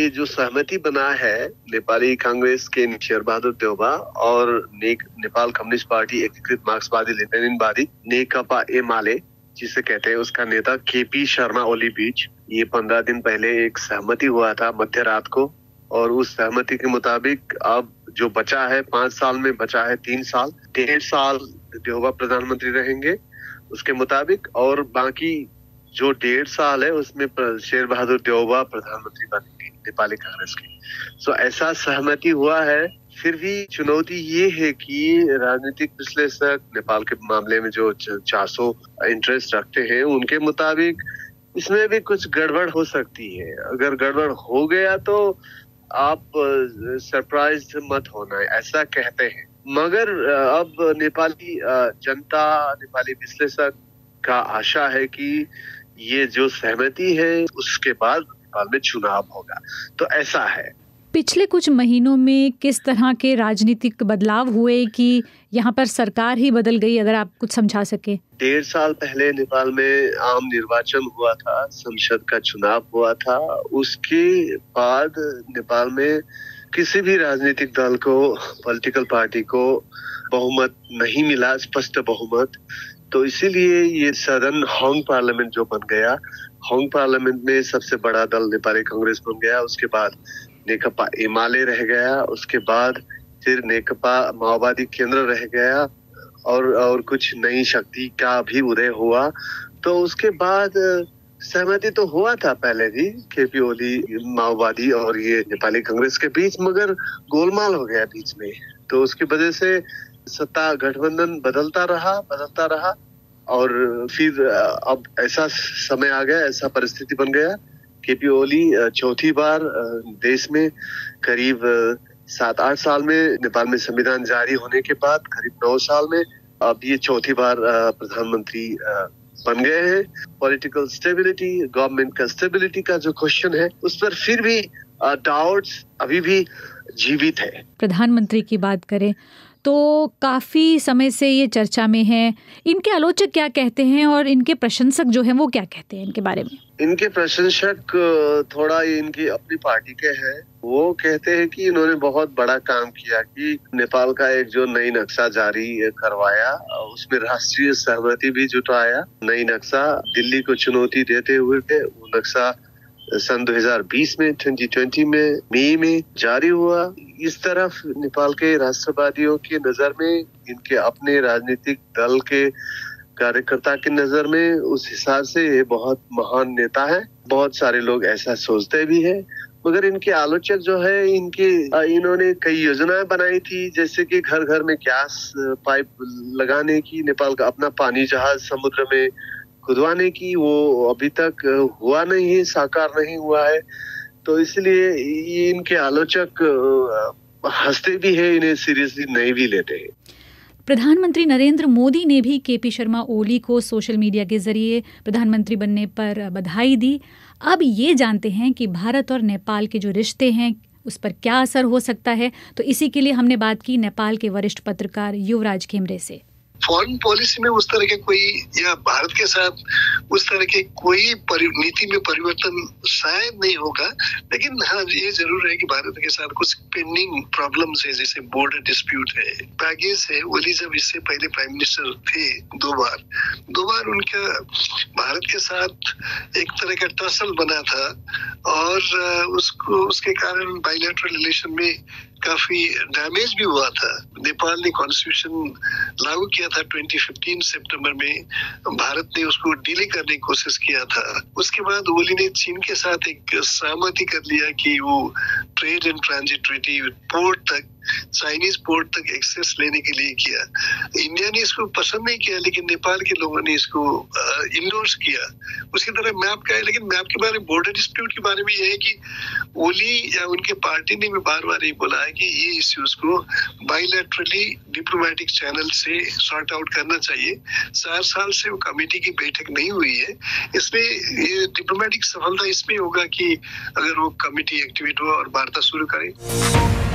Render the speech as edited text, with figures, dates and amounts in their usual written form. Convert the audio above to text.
ये जो सहमति बना है नेपाली कांग्रेस के शेर बहादुर देउबा और नेपाल कम्युनिस्ट पार्टी एकीकृत मार्क्सवादी लेनिनवादी नेकपा एमाले जिसे कहते हैं उसका नेता केपी शर्मा ओली बीच ये 15 दिन पहले एक सहमति हुआ था मध्य रात को। और उस सहमति के मुताबिक अब जो बचा है 5 साल में बचा है 3 साल, 1.5 साल देउबा प्रधानमंत्री रहेंगे उसके मुताबिक, और बाकी जो 1.5 साल है उसमें शेर बहादुर देउबा प्रधानमंत्री बनेंगे नेपाली कांग्रेस के। सो ऐसा सहमति हुआ है। फिर भी चुनौती ये है कि राजनीतिक विश्लेषक नेपाल के मामले में जो 400 इंटरेस्ट रखते हैं उनके मुताबिक इसमें भी कुछ गड़बड़ हो सकती है। अगर गड़बड़ हो गया तो आप सरप्राइज मत होना, ऐसा कहते हैं। मगर अब नेपाली जनता, नेपाली विश्लेषक का आशा है कि ये जो सहमति है उसके बाद नेपाल में चुनाव होगा, तो ऐसा है। पिछले कुछ महीनों में किस तरह के राजनीतिक बदलाव हुए कि यहाँ पर सरकार ही बदल गई, अगर आप कुछ समझा सके। 1.5 साल पहले नेपाल में आम निर्वाचन हुआ था, संसद का चुनाव हुआ था। उसके बाद नेपाल में किसी भी राजनीतिक दल को, पॉलिटिकल पार्टी को बहुमत नहीं मिला, स्पष्ट बहुमत। तो इसीलिए ये सदन होंग पार्लियामेंट जो बन गया, होंग पार्लियामेंट में सबसे बड़ा दल नेपाली कांग्रेस बन गया। उसके बाद नेकपा एमाले रह गया, उसके बाद फिर नेकपा माओवादी केंद्र रह गया और कुछ नई शक्ति का भी उदय हुआ। तो उसके बाद सहमति तो हुआ था पहले भी केपी ओली माओवादी और ये नेपाली कांग्रेस के बीच, मगर गोलमाल हो गया बीच में। तो उसकी वजह से सत्ता गठबंधन बदलता रहा और फिर अब ऐसा समय आ गया, ऐसा परिस्थिति बन गया। केपी ओली चौथी बार देश में करीब 7-8 साल में, नेपाल में संविधान जारी होने के बाद करीब 9 साल में अब ये चौथी बार प्रधानमंत्री बन गए हैं। पॉलिटिकल स्टेबिलिटी, गवर्नमेंट का स्टेबिलिटी का जो क्वेश्चन है उस पर फिर भी डाउट्स अभी भी जीवित है। प्रधानमंत्री की बात करें तो काफी समय से ये चर्चा में है। इनके आलोचक क्या कहते हैं और इनके प्रशंसक जो हैं वो क्या कहते हैं इनके बारे में? इनके प्रशंसक थोड़ा इनकी अपनी पार्टी के हैं। वो कहते हैं कि इन्होंने बहुत बड़ा काम किया कि नेपाल का एक जो नई नक्शा जारी करवाया, उसमें राष्ट्रीय सहमति भी जुटाया। नई नक्शा दिल्ली को चुनौती देते हुए वो नक्शा सन 2020 में 2020 में मई में जारी हुआ। इस तरफ नेपाल के राष्ट्रवादियों की नजर में, इनके अपने राजनीतिक दल के कार्यकर्ता की नजर में, उस हिसाब से ये बहुत महान नेता है। बहुत सारे लोग ऐसा सोचते भी है। मगर इनके आलोचक जो है, इन्होंने कई योजनाएं बनाई थी, जैसे कि घर घर में गैस पाइप लगाने की, नेपाल का अपना पानी जहाज समुद्र में खुदवाने की, वो अभी तक हुआ नहीं है, साकार नहीं हुआ है। तो इसलिए ये इनके आलोचक हंसते भी है, इन्हें सीरियसली नहीं भी लेते हैं। प्रधानमंत्री नरेंद्र मोदी ने भी केपी शर्मा ओली को सोशल मीडिया के जरिए प्रधानमंत्री बनने पर बधाई दी। अब ये जानते हैं कि भारत और नेपाल के जो रिश्ते हैं उस पर क्या असर हो सकता है। तो इसी के लिए हमने बात की नेपाल के वरिष्ठ पत्रकार युवराज खेमरे से। फॉरेन पॉलिसी में उस तरह के कोई, या भारत के साथ उस तरह के कोई नीति में परिवर्तन शायद नहीं होगा। लेकिन हाँ, ये जरूर है कि भारत के साथ कुछ पेंडिंग प्रॉब्लम्स है, जैसे बॉर्डर डिस्प्यूट है, बैगेज है। ओली जब इससे पहले प्राइम मिनिस्टर थे दो बार उनका भारत के साथ एक तरह का टसल बना था और उसके कारण बायलैटरल रिलेशन में काफी डैमेज भी हुआ था। नेपाल ने कॉन्स्टिट्यूशन लागू किया था 2015 सितंबर में, भारत ने उसको डिले करने की कोशिश किया था। उसके बाद ओली ने चीन के साथ एक सहमति कर लिया कि वो trade and transit treaty port तक, चाइनीज पोर्ट तक एक्सेस लेने के लिए किया। इंडिया ने इसको पसंद नहीं किया, लेकिन नेपाल के लोगों ने इसको इंडोर्स किया। उसकी तरह मैप का है, लेकिन मैप के बारे में, बॉर्डर डिस्प्यूट के बारे में यह है कि ओली या उनके पार्टी ने भी बार बार ये बोला है कि ये इश्यूज को बायलैटरली डिप्लोमेटिक चैनल से सॉर्ट आउट करना चाहिए। 4 साल से वो कमेटी की बैठक नहीं हुई है, इसमें ये डिप्लोमेटिक सफलता इसमें होगा कि अगर वो कमेटी एक्टिवेट हुआ और वार्ता शुरू करे।